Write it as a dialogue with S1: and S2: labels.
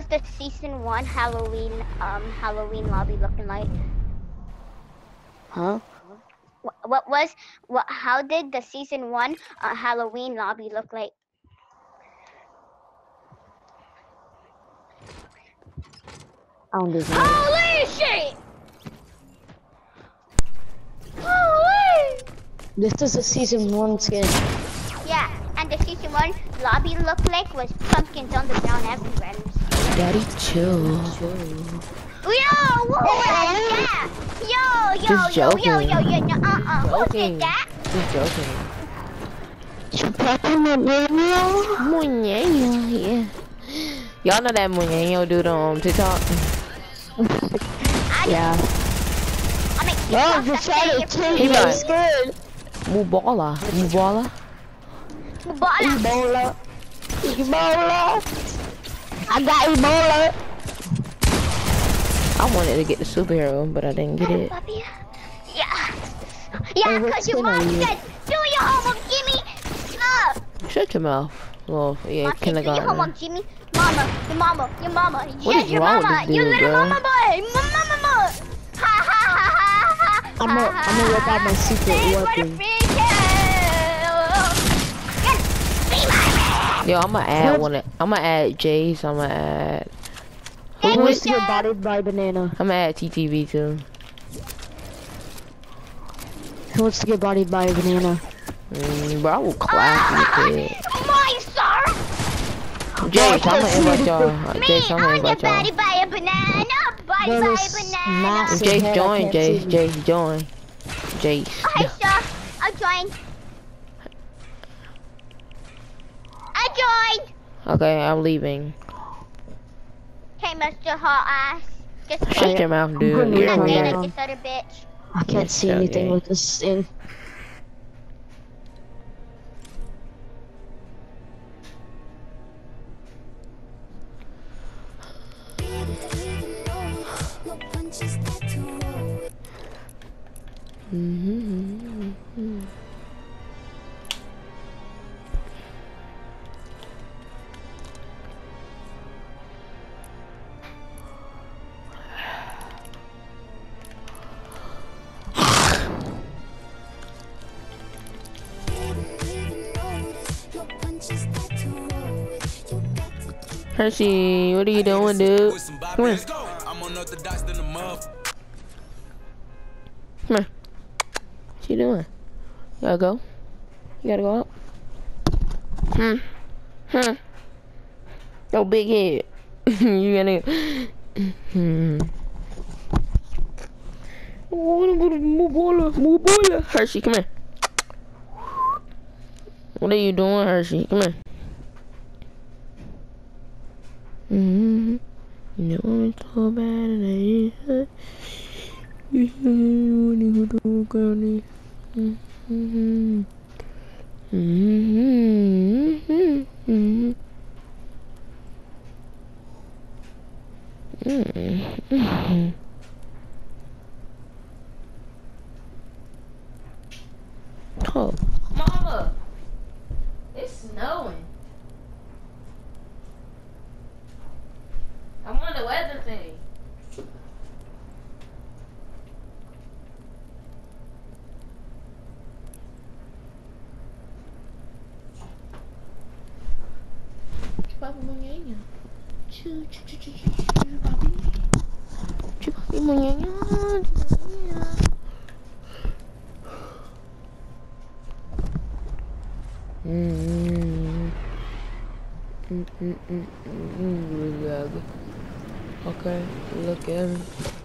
S1: the season 1 Halloween lobby looking like?
S2: Huh?
S1: How did the season 1 Halloween lobby look like?
S2: I don't deserve it.
S1: Holy shit! Holy!
S2: This is a season 1 skin.
S1: Yeah, and the season 1 lobby look like was pumpkins on the ground everywhere.
S3: Daddy, chill.
S1: Yo, whoa, yeah! Yo,
S3: Just joking.
S1: no, who did that?
S3: Just joking.
S2: Muñeño.
S3: Yeah. Y'all know that Muñeño dude on TikTok?
S2: Yeah.
S1: I mean,
S2: Yo, just try to change
S3: He
S2: my
S3: right.
S2: skin.
S3: Mubala.
S2: Ebola. I got Ebola.
S3: I wanted to get the superhero, but I didn't get it.
S1: Yeah,
S2: Hey, what
S1: cause your
S2: skin are
S1: mom
S2: you?
S1: said, do your homework, Jimmy.
S3: Shut your mouth. Well, yeah,
S1: Mom said, do your
S3: kindergarten.
S1: homework, Jimmy. Mama, your mama.
S3: What
S1: Yeah,
S3: is
S1: your
S3: wrong with
S1: mama.
S3: this
S1: You
S3: dude,
S1: little
S3: bro?
S1: mama boy. Mama. Ha ha ha ha ha.
S2: I'm gonna whip out my secret weapon.
S3: Yo, I'ma add one. I'ma add Jace. I'ma add.
S2: Who wants to get bodied by banana?
S3: I'ma add TTV too.
S2: Who wants to get bodied by a banana?
S3: Bro, I will clap you, kid.
S1: My sir.
S3: Jace, I'ma invite y'all. Jace, I'ma
S1: I
S3: invite
S1: get
S3: y'all.
S1: body by a banana. Body
S2: Then
S1: by a
S2: this
S1: banana.
S2: massive
S3: Jace,
S2: head, I
S3: join.
S2: can't see
S3: Jace,
S2: me.
S3: Jace, join. Jace.
S1: Hi, sir. I joined.
S3: Okay, I'm leaving.
S1: Hey, Mr. Hot Ass. Just
S3: Shut your mouth, dude.
S2: gonna
S3: You're
S2: calm
S3: weird.
S2: down.
S1: this other bitch.
S2: I can't see
S3: Okay.
S2: anything with this thing.
S3: Hershey, what are you doing, dude? Come here.
S4: I'm unorthodox than a muff.
S3: Come here. What you doing? You gotta go? You gotta go up? Yo, big head. You gotta I wanna go to Mubola. Hershey, come here. What are you doing, Hershey? Come here. You know it's so bad and I hate you wanna go to County. Oh, Mama, it's snowing. I'm on the weather thing. Papi Muñeño. Papi Muñeño. Okay, look at me.